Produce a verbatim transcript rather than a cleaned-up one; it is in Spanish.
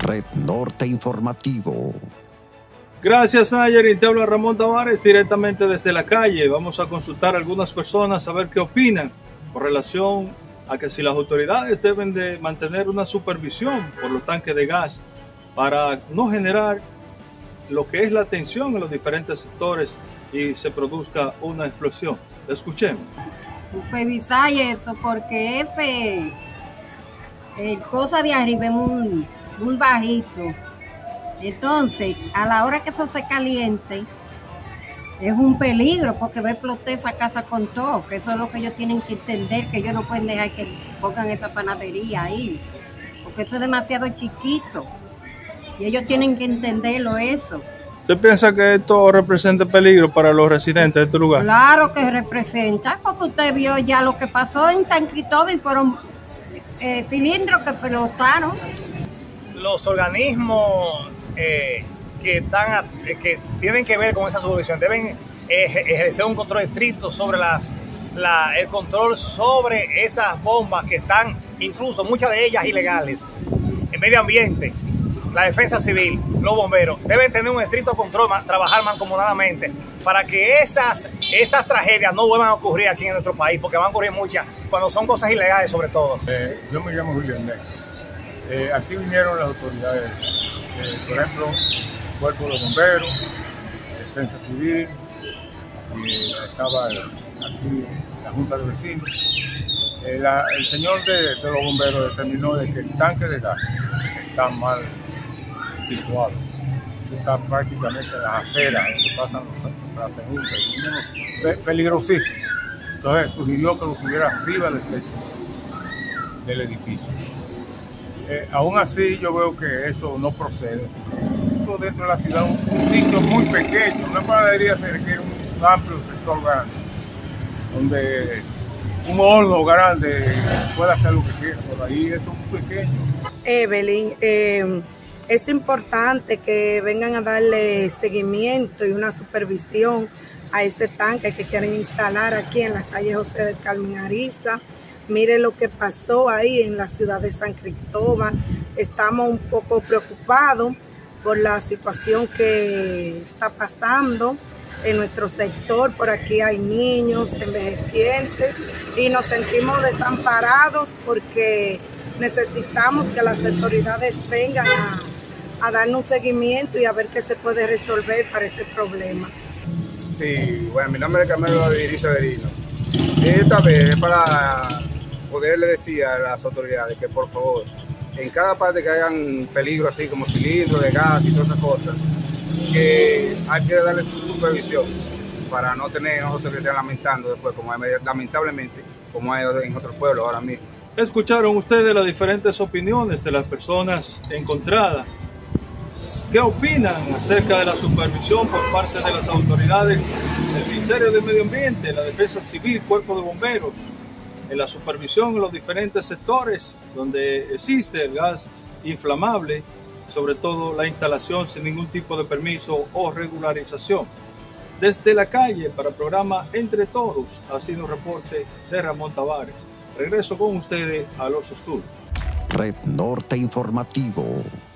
Red Norte Informativo. Gracias, Nayerin. Te habla Ramón Tavares directamente desde la calle. Vamos a consultar a algunas personas a ver qué opinan con relación a que si las autoridades deben de mantener una supervisión por los tanques de gas para no generar lo que es la tensión en los diferentes sectores y se produzca una explosión. Escuchemos. Supervisar eso, porque ese el cosa de arriba es muy, muy bajito. Entonces, a la hora que eso se caliente, es un peligro porque va a explotar esa casa con todo, que eso es lo que ellos tienen que entender, que ellos no pueden dejar que pongan esa panadería ahí, porque eso es demasiado chiquito y ellos tienen que entenderlo eso. ¿Usted piensa que esto representa peligro para los residentes de este lugar? Claro que representa, porque usted vio ya lo que pasó en San Cristóbal, fueron eh, cilindros que explotaron. Los organismos eh, que, están, eh, que tienen que ver con esa supervisión deben eh, ejercer un control estricto sobre las, la, el control sobre esas bombas que están, incluso muchas de ellas ilegales. El medio ambiente, la defensa civil, los bomberos deben tener un estricto control, trabajar mancomunadamente para que esas, esas tragedias no vuelvan a ocurrir aquí en nuestro país, porque van a ocurrir muchas cuando son cosas ilegales sobre todo. Eh, yo me llamo Julián Ney. Eh, aquí vinieron las autoridades, eh, por ejemplo, Cuerpo de Bomberos, Defensa Civil, y estaba aquí la Junta de Vecinos. Eh, la, el señor de, de los bomberos determinó de que el tanque de gas está mal situado. Está prácticamente en las aceras, donde pasan las juntas, peligrosísimo. Entonces sugirió que lo subiera arriba del techo del edificio. Eh, aún así yo veo que eso no procede. Eso dentro de la ciudad es un, un sitio muy pequeño, una panadería se requiere un, un amplio sector grande, donde un horno grande puede hacer lo que quiera, por ahí esto es muy pequeño. Evelyn, eh, es importante que vengan a darle seguimiento y una supervisión a este tanque que quieren instalar aquí en la calle José del Carmen Ariza. Mire lo que pasó ahí en la ciudad de San Cristóbal. Estamos un poco preocupados por la situación que está pasando en nuestro sector. Por aquí hay niños envejecientes y nos sentimos desamparados porque necesitamos que las autoridades vengan a, a darnos un seguimiento y a ver qué se puede resolver para este problema. Sí, bueno, mi nombre es Carmelo Avirí Severino. Esta vez es para poderle decir a las autoridades que por favor, en cada parte que hayan peligro así como cilindros de gas y todas esas cosas, que hay que darle su supervisión para no tener nosotros que estén lamentando después, como hay, lamentablemente, como hay en otros pueblos ahora mismo. Escucharon ustedes las diferentes opiniones de las personas encontradas. ¿Qué opinan acerca de la supervisión por parte de las autoridades del Ministerio de Medio Ambiente, la Defensa Civil, Cuerpo de Bomberos, en la supervisión en los diferentes sectores donde existe el gas inflamable, sobre todo la instalación sin ningún tipo de permiso o regularización? Desde la calle, para el programa Entre Todos, ha sido un reporte de Ramón Tavares. Regreso con ustedes a los estudios. Red Norte Informativo.